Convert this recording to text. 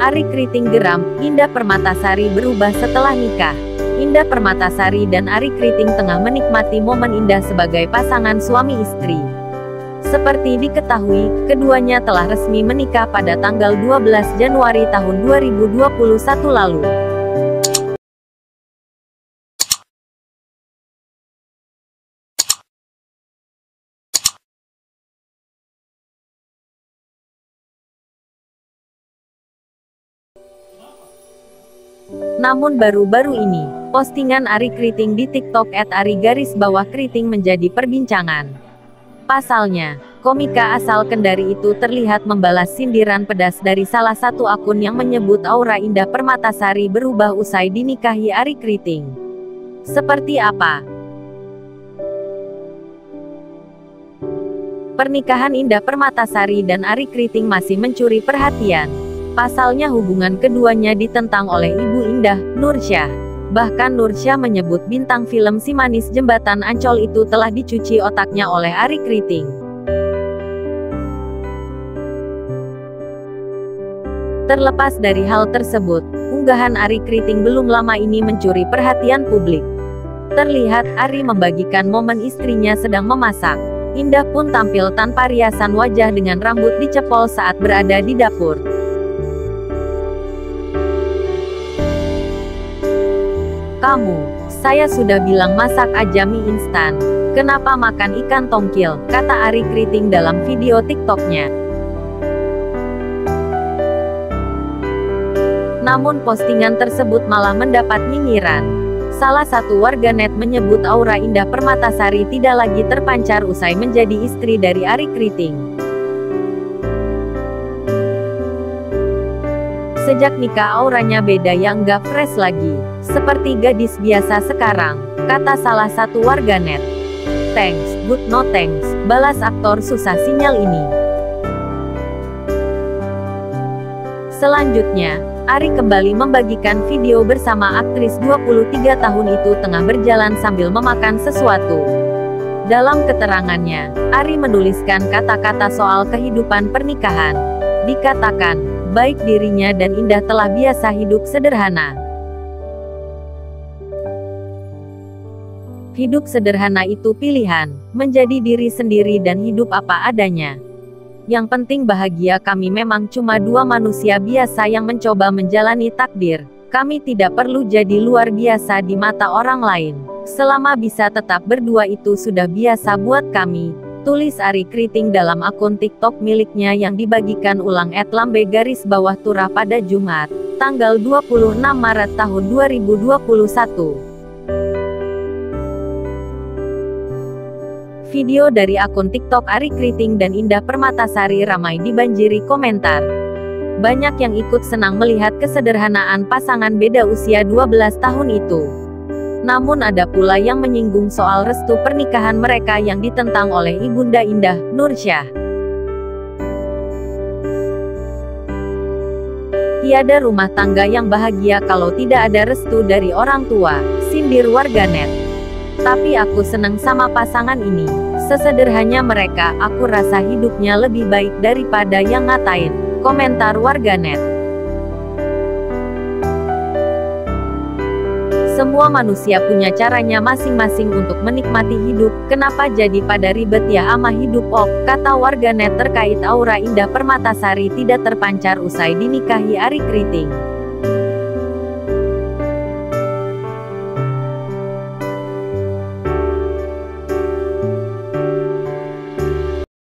Arie Kriting geram, Indah Permatasari berubah setelah nikah. Indah Permatasari dan Arie Kriting tengah menikmati momen indah sebagai pasangan suami istri. Seperti diketahui, keduanya telah resmi menikah pada tanggal 12 Januari tahun 2021 lalu. Namun baru-baru ini, postingan Arie Kriting di TikTok @Arie_Kriting menjadi perbincangan. Pasalnya, komika asal Kendari itu terlihat membalas sindiran pedas dari salah satu akun yang menyebut aura Indah Permatasari berubah usai dinikahi Arie Kriting. Seperti apa? Pernikahan Indah Permatasari dan Arie Kriting masih mencuri perhatian. Pasalnya hubungan keduanya ditentang oleh Ibu Indah, Nursyah. Bahkan Nursyah menyebut bintang film Si Manis Jembatan Ancol itu telah dicuci otaknya oleh Arie Kriting. Terlepas dari hal tersebut, unggahan Arie Kriting belum lama ini mencuri perhatian publik. Terlihat Arie membagikan momen istrinya sedang memasak. Indah pun tampil tanpa riasan wajah dengan rambut dicepol saat berada di dapur. Saya sudah bilang masak aja mie instan. Kenapa makan ikan tongkil, kata Arie Kriting dalam video TikToknya. Namun postingan tersebut malah mendapat nyinyiran. Salah satu warganet menyebut aura Indah Permatasari tidak lagi terpancar usai menjadi istri dari Arie Kriting. Sejak nikah auranya beda yang gak fresh lagi. Seperti gadis biasa sekarang, kata salah satu warganet. Thanks, good no thanks, balas aktor susah sinyal ini. Selanjutnya, Arie kembali membagikan video bersama aktris 23 tahun itu tengah berjalan sambil memakan sesuatu. Dalam keterangannya, Arie menuliskan kata-kata soal kehidupan pernikahan. Dikatakan, baik dirinya dan Indah telah biasa hidup sederhana. Hidup sederhana itu pilihan, menjadi diri sendiri dan hidup apa adanya. Yang penting bahagia. Kami memang cuma dua manusia biasa yang mencoba menjalani takdir. Kami tidak perlu jadi luar biasa di mata orang lain. Selama bisa tetap berdua itu sudah biasa buat kami, tulis Arie Kriting dalam akun TikTok miliknya yang dibagikan ulang @lambe_turah pada Jumat, tanggal 26 Maret tahun 2021. Video dari akun TikTok Arie Kriting dan Indah Permatasari ramai dibanjiri komentar. Banyak yang ikut senang melihat kesederhanaan pasangan beda usia 12 tahun itu. Namun ada pula yang menyinggung soal restu pernikahan mereka yang ditentang oleh Ibunda Indah, Nursyah. Tiada rumah tangga yang bahagia kalau tidak ada restu dari orang tua, sindir warganet. Tapi aku seneng sama pasangan ini. Sesederhana mereka, aku rasa hidupnya lebih baik daripada yang ngatain, komentar warganet. Semua manusia punya caranya masing-masing untuk menikmati hidup, kenapa jadi pada ribet ya ama hidup kata warganet terkait aura Indah Permatasari tidak terpancar usai dinikahi Arie Kriting.